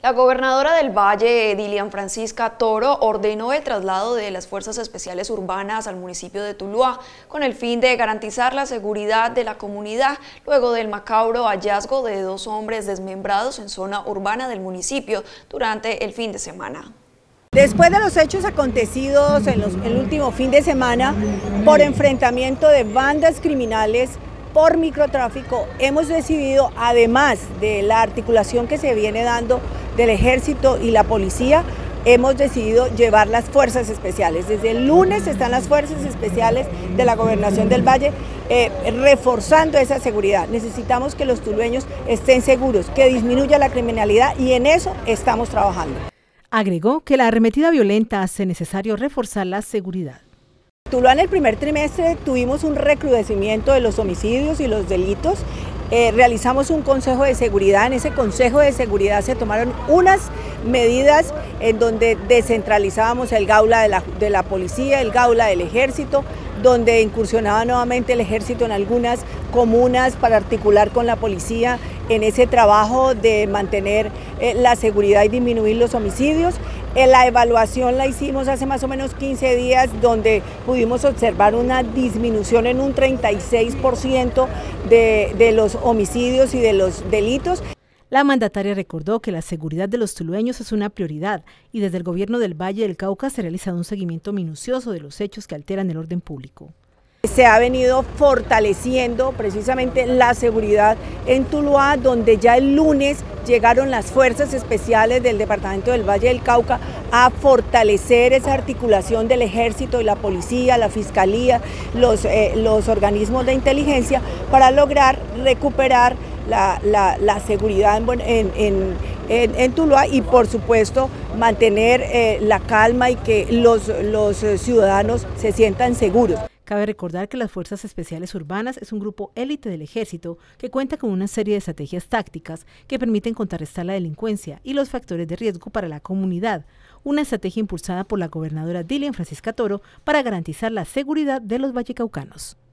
La gobernadora del Valle, Dilian Francisca Toro, ordenó el traslado de las Fuerzas Especiales Urbanas al municipio de Tuluá con el fin de garantizar la seguridad de la comunidad luego del macabro hallazgo de 2 hombres desmembrados en zona urbana del municipio durante el fin de semana. Después de los hechos acontecidos en el último fin de semana por enfrentamiento de bandas criminales por microtráfico, hemos decidido, además de la articulación que se viene dando del ejército y la policía, hemos decidido llevar las fuerzas especiales. Desde el lunes están las fuerzas especiales de la Gobernación del Valle reforzando esa seguridad. Necesitamos que los tulueños estén seguros, que disminuya la criminalidad y en eso estamos trabajando. Agregó que la arremetida violenta hace necesario reforzar la seguridad. Tuluá en el primer trimestre tuvimos un recrudecimiento de los homicidios y los delitos. Realizamos un consejo de seguridad. En ese consejo de seguridad se tomaron unas medidas en donde descentralizábamos el gaula de la policía, el gaula del ejército, donde incursionaba nuevamente el ejército en algunas comunas para articular con la policía en ese trabajo de mantener la seguridad y disminuir los homicidios. La evaluación la hicimos hace más o menos 15 días, donde pudimos observar una disminución en un 36% de los homicidios y de los delitos. La mandataria recordó que la seguridad de los tulueños es una prioridad y desde el gobierno del Valle del Cauca se ha realizado un seguimiento minucioso de los hechos que alteran el orden público. Se ha venido fortaleciendo precisamente la seguridad en Tuluá, donde ya el lunes llegaron las fuerzas especiales del departamento del Valle del Cauca a fortalecer esa articulación del ejército y la policía, la fiscalía, los organismos de inteligencia para lograr recuperar la seguridad en Tuluá y por supuesto mantener la calma y que los ciudadanos se sientan seguros. Cabe recordar que las Fuerzas Especiales Urbanas es un grupo élite del ejército que cuenta con una serie de estrategias tácticas que permiten contrarrestar la delincuencia y los factores de riesgo para la comunidad, una estrategia impulsada por la gobernadora Dilian Francisca Toro para garantizar la seguridad de los vallecaucanos.